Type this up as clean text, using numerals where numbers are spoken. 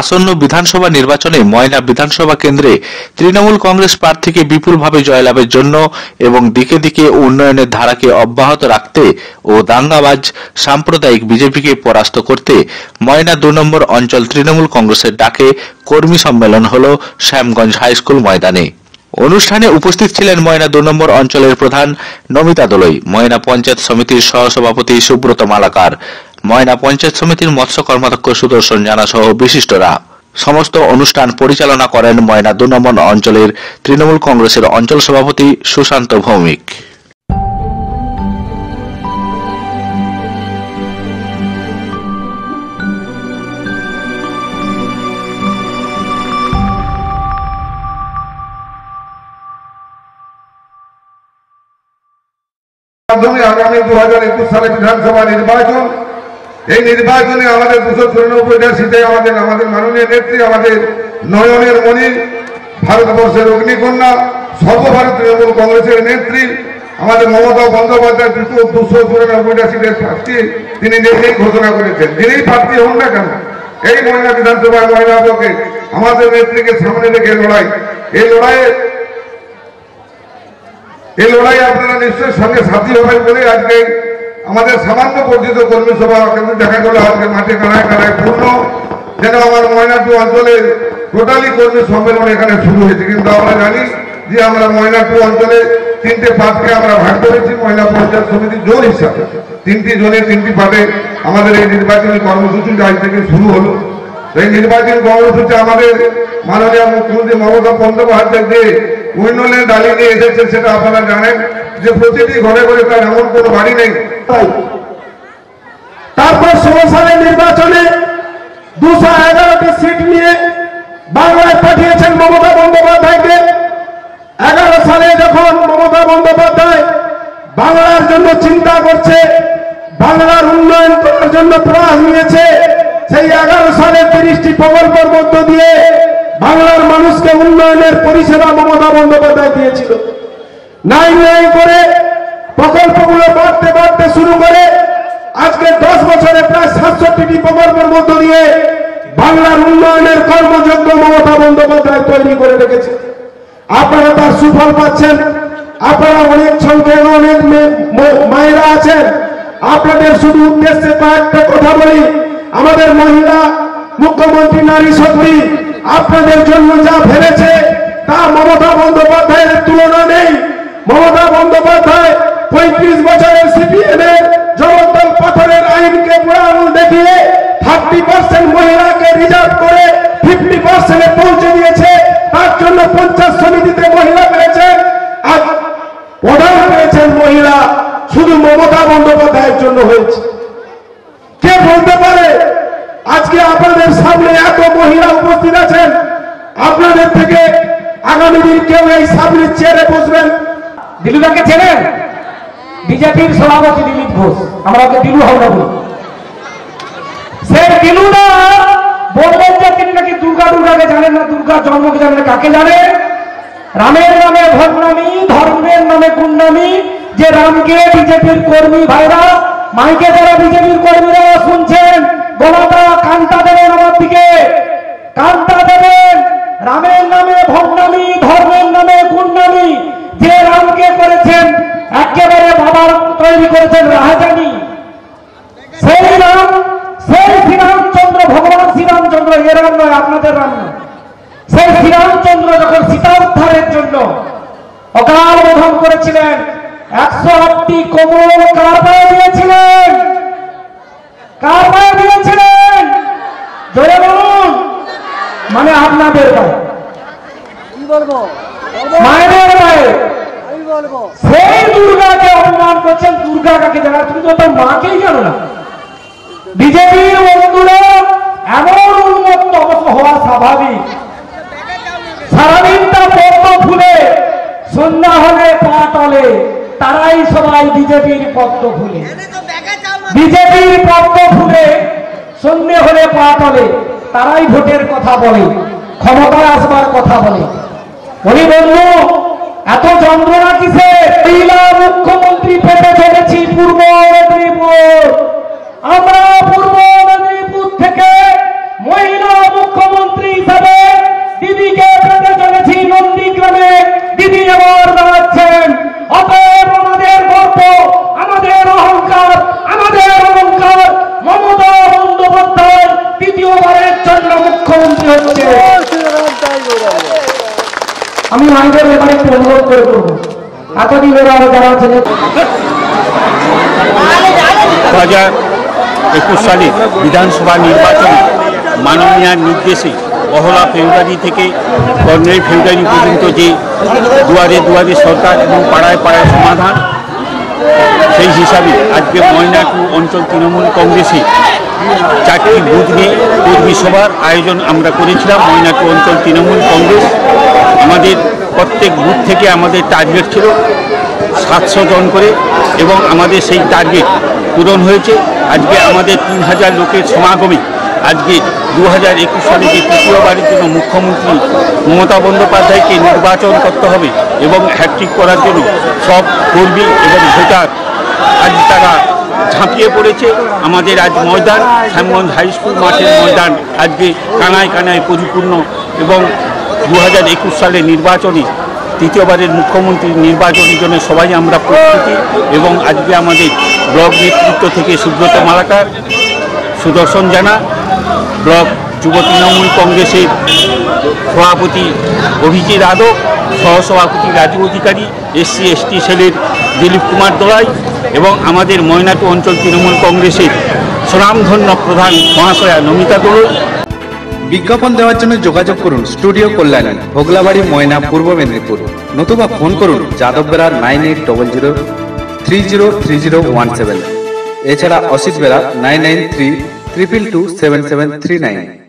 আসন্ন বিধানসভা নির্বাচনে ময়না বিধানসভা কেন্দ্রে তৃণমূল কংগ্রেস প্রার্থীকে বিপুলভাবে জয়লাভের জন্য এবং দিকে দিকে উন্নয়নের ধারাকে অব্যাহত রাখতে ও দাঙ্গাবাজ সাম্প্রদায়িক বিজেপিকে পরাস্ত করতে ময়না 2 নম্বর অঞ্চল তৃণমূল কংগ্রেসের ডাকে কর্মী সম্মেলন হল শ্যামগঞ্জ হাই স্কুল ময়দানে। অনুষ্ঠানে উপস্থিত ছিলেন ময়না 2 নম্বর অঞ্চলের প্রধান নমিতা দোলই, ময়না পঞ্চায়েত সমিতির সহসভাপতি সুব্রত মালাকার, ময়না পঞ্চায়েত সমিতির মৎস্য কর্মাধ্যক্ষ সুদর্শন জানা সহ বিশিষ্টরা। সমস্ত অনুষ্ঠান পরিচালনা করেন ময়না 2 নম্বর অঞ্চলের তৃণমূল কংগ্রেসের অঞ্চল সভাপতি সুশান্ত ভৌমিক। আগামী 2021 সালে বিধানসভা নির্বাচন, এই নির্বাচনে আমাদের 294টা সিটে আমাদের মাননীয় নেত্রী, আমাদের নয়নের মণি, ভারতবর্ষের অগ্নিকন্যা, সর্বভারত তৃণমূল কংগ্রেসের নেত্রী আমাদের মমতা বন্দ্যোপাধ্যায় 294টা সিটের প্রার্থী তিনি নিজেই ঘোষণা করেছেন। যিনি প্রার্থী হন না কেন, এই ময়না বিধানসভায় ময়না ব্লকে আমাদের নেত্রীকে সামনে রেখে এই লড়াই আপনারা নিশ্চয়ই সঙ্গে সাথী হবেন বলে আজকে আমাদের সামান্য পরিচিত কর্মী সভা কিন্তু দেখা গেল আজকে মাঠে কানায় পূর্ণ, যেন আমার ময়না 2 অঞ্চলের টোটালি কর্মী সম্মেলন এখানে শুরু হয়েছে। কিন্তু আমরা জানি যে আমরা ময়না 2 অঞ্চলে 3টে পার্টকে আমরা ভাগ করেছি ময়না পঞ্চায়েত সমিতি জোন হিসাবে। 3টি জোনে 3টি পার্টে আমাদের এই নির্বাচনী কর্মসূচি আজ থেকে শুরু হলো। এই নির্বাচনী কর্মসূচি আমাদের মাননীয় মুখ্যমন্ত্রী মমতা বন্দ্যোপাধ্যায় যে উন্নয়নের ডালি নিয়ে এসেছে সেটা আপনারা জানেন যে প্রতিটি ঘরে ঘরে তার এমন কোনো বাড়ি নেই। তারপর 16 সালের নির্বাচনে 211টি সিট নিয়ে বাংলায় পাঠিয়েছেন মমতা বন্দ্যোপাধ্যায়কে। 11 সালে যখন মমতা বন্দ্যোপাধ্যায় বাংলার জন্য চিন্তা করছে, বাংলার উন্নয়ন করার জন্য প্রয়াস নিয়েছে, সেই 11 সালের 30টি প্রকল্পের মধ্য দিয়ে বাংলার মানুষকে উন্নয়নের পরিষেবা মমতা বন্দ্যোপাধ্যায় দিয়েছিল। নাই করে প্রকল্পগুলো বাড়তে শুরু করে আজকে 10 বছরে প্রায় 67টি প্রকল্পের মধ্য দিয়ে বাংলার উন্নয়নের কর্মযোগ্য মমতা বন্দ্যোপাধ্যায় তৈরি করে রেখেছে। আপনারা তার সুফল পাচ্ছেন। আপনারা অনেক সংখ্যায় অনেক মায়েরা আছেন। আপনাদের শুধু উদ্দেশ্যে কয়েকটা কথা বলি। আমাদের মহিলা মুখ্যমন্ত্রী নারী শক্তি আপনাদের জন্য যা ফেলেছে তা মমতা বন্দ্যোপাধ্যায়ের তুলনা নেই। মমতা বন্দ্যোপাধ্যায় 35 বছরের সিপিএমের জগদ্দল পাথরের আইনকে বুড়া আঙুল দেখিয়ে 30% মহিলাকে রিজার্ভ করে 50% পৌঁছে দিয়েছে। তার জন্য পঞ্চায়েত সমিতিতে মহিলা পেয়েছেন, আর প্রধান পেয়েছেন মহিলা। শুধু মমতা বন্দ্যোপাধ্যায়ের জন্য হয়েছে। কে বলতে পারে আজকে আপনাদের সামনে এত মহিলা উপস্থিত আছেন, আপনাদের থেকে আগামী দিন কেউ এই সামনের চেয়ারে বসবেন? দিলুদাকে চেনেন? বিজেপির সভাপতি দিলীপ ঘোষ, আমরা ওকে দিলু হাওড়া বলি। সেই দিলুদা বললেন যে তিনি নাকি দুর্গাকে জানেন না, দুর্গার জন্মকে জানেন না। কাকে জানেন? রামের নামে ভণ্ডামি, ধর্মের নামে গুন্ডামি। যে রামকে বিজেপির কর্মী ভাইরা মাইকে যারা বিজেপির কর্মীরা শুনছেন, গলাটা কানটা দেবেন আমার দিকে, কানটা দেবেন। রামের নামে ভণ্ডামি, ধর্মের নামে গুন্ডামি। যে রামকে করেছেন একেবারে বাবার তৈরি করেছেন রাহাজানি। সেই রাম, সেই শ্রীরামচন্দ্র, ভগবান শ্রীরামচন্দ্র, এ রাম নয়, আপনাদের রাম নয়। সেই শ্রীরামচন্দ্র যখন সীতা উদ্ধারের জন্য অকাল বোধন করেছিলেন, 108টি কোমল কার পায়ে দিয়েছিলেন? কার পায়ে দিয়েছিলেন? জোরে বলুন। মানে আপনাদের পায়ে, মায়ের পায়ে। সেই দুর্গাকে অপমান করছেন। দুর্গা কাকে জানা? তুমি তো তার মাকেই জানো না। বিজেপির বন্ধুরা এমন উন্মত্ত অবশ্য হওয়া স্বাভাবিক। সারাদিনটা পদ্ম ফুলে, সন্ধ্যা হলে পা টলে, তারাই সবাই বিজেপির পদ্ম ফুলে। বিজেপির পদ্ম ফুলে, সন্ধ্যে হলে পা টলে, তারাই ভোটের কথা বলে, ক্ষমতায় আসবার কথা বলে। বলি বন্ধু, এত যন্ত্রণা কিসে? মহিলা মুখ্যমন্ত্রী পেতে চলেছি পূর্ব মেদিনীপুর। আমরা পূর্ব মেদিনীপুর থেকে মহিলা মুখ্যমন্ত্রী মাইদের এবারে একটু অনুরোধ করে করবো এতদিন ওরা আরো যারা আছেন 2021 সালে বিধানসভা নির্বাচনে মাননীয় নির্দেশে পহলা ফেব্রুয়ারি থেকে 15 ফেব্রুয়ারি পর্যন্ত যে দুয়ারে দুয়ারে সরকার এবং পাড়ায় পাড়ায় সমাধান, সেই হিসাবে আজকে ময়নাটু অঞ্চল তৃণমূল কংগ্রেসে 4টি বুথ নিয়ে কর্মী সভার আয়োজন আমরা করেছিলাম। ময়নাটু অঞ্চল তৃণমূল কংগ্রেস আমাদের প্রত্যেক বুথ থেকে আমাদের টার্গেট ছিল 700 জন করে, এবং আমাদের সেই টার্গেট পূরণ হয়েছে। আজকে আমাদের 3000 লোকের সমাগমে আজকে 2021 সালে যে তৃতীয়বারের জন্য মুখ্যমন্ত্রী মমতা বন্দ্যোপাধ্যায়কে নির্বাচন করতে হবে এবং হ্যাট্রিক করার জন্য সব কর্মী এবং ভোটার আজ তারা ঝাঁপিয়ে পড়েছে। আমাদের আজ ময়দান শ্যামগঞ্জ হাই স্কুল মাঠের ময়দান আজকে কানায় কানায় পরিপূর্ণ, এবং 2021 সালে নির্বাচনে তৃতীয়বারের মুখ্যমন্ত্রীর নির্বাচনের জন্য সবাই আমরা প্রস্তুতি। এবং আজকে আমাদের ব্লক নেতৃত্ব থেকে সুব্রত মালাকার, সুদর্শন জানা, ব্লক যুব তৃণমূল কংগ্রেসের সভাপতি অভিজিৎ আদক, সহসভাপতি রাজু অধিকারী, SC ST সেলের দিলীপ কুমার দোলাই এবং আমাদের ময়নাটু অঞ্চল তৃণমূল কংগ্রেসের সুনামধন্য প্রধান মহাশয়া নমিতা দোলই। বিজ্ঞাপন দেওয়ার জন্য যোগাযোগ করুন স্টুডিও কল্যাণী, ভোগলাবাড়ি, ময়না, পূর্ব মেদিনীপুর, নতুবা ফোন করুন যাদববেড়া 9800303017। এছাড়া অসিত বেড়া 9932227739।